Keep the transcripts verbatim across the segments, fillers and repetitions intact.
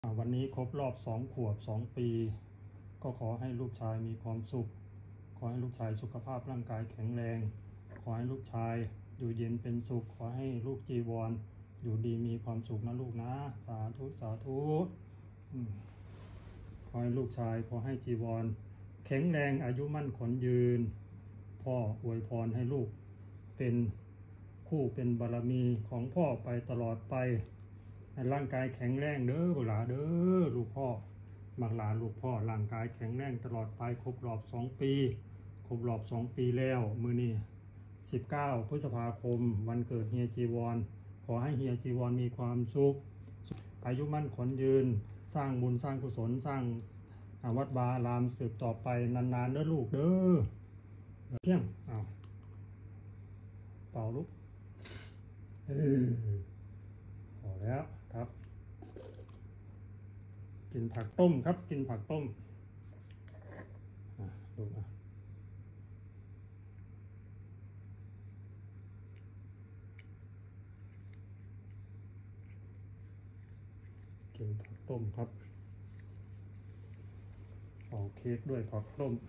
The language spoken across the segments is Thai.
วันนี้ครบรอบสองขวบสองปีก็ขอให้ลูกชายมีความสุขขอให้ลูกชายสุขภาพร่างกายแข็งแรงขอให้ลูกชายอยู่เย็นเป็นสุขขอให้ลูกจีวรอยู่ดีมีความสุขนะลูกนะสาธุสาธุขอให้ลูกชายขอให้จีวรแข็งแรงอายุมั่นขนยืนพ่ออวยพรให้ลูกเป็นคู่เป็นบารมีของพ่อไปตลอดไปร่างกายแข็งแรงเด้อหลาเด้อลูกพ่อมักหลาลูกพ่อร่างกายแข็งแรงตลอดไปครบรอบสองปีครบรอบสองปีแล้วมื้อนี้สิบเก้าพฤษภาคมวันเกิดเฮียจีวรขอให้เฮียจีวรมีความสุขอายุมั่นขนยืนสร้างบุญสร้างกุศลสร้างวัดวาอารามสืบต่อไปนานๆเด้อลูกเด้อเที่ยงอ้าวเป่าลูกเออพอแล้วครับกินผักต้มครับกินผักต้มอ่ะดูนะกินผักต้มครับเอาเค้กด้วยผักต้ม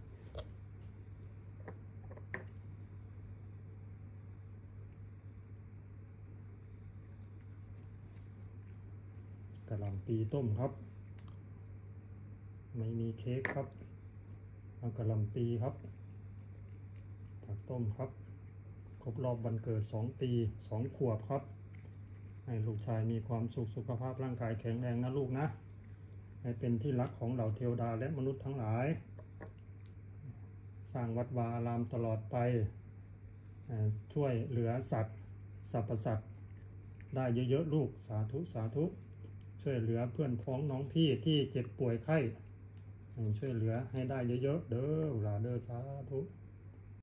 กะหล่ำปีต้มครับไม่มีเค้กครับเอากะหล่ำปีครับผักต้มครับครบรอบวันเกิดสองปีสองขวบครับให้ลูกชายมีความสุขสุขภาพร่างกายแข็งแรงนะลูกนะให้เป็นที่รักของเหล่าเทวดาและมนุษย์ทั้งหลายสร้างวัดวาอารามตลอดไปช่วยเหลือสัตว์สรรพสัตว์ได้เยอะๆลูกสาธุสาธุช่วยเหลือเพื่อนพ้องน้องพี่ที่เจ็บป่วยไข้ช่วยเหลือให้ได้เยอะๆเด้อหลาเด้อสาธุ